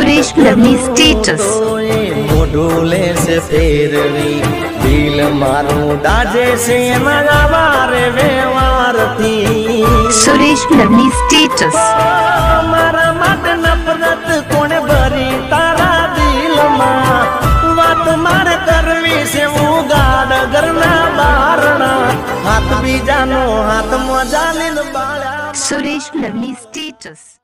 Suresh lovely status मोढूले से फेरवी दिल मारू दाजे से मगावारे व्यवहार थी। सुरेश लवली स्टेटस मारा मत नफरत कोने भरी तारा दिल मां बात मार करवी से उगाड़ करना बारना हाथ भी जानो हाथ मजा लिन बाला। Suresh lovely status.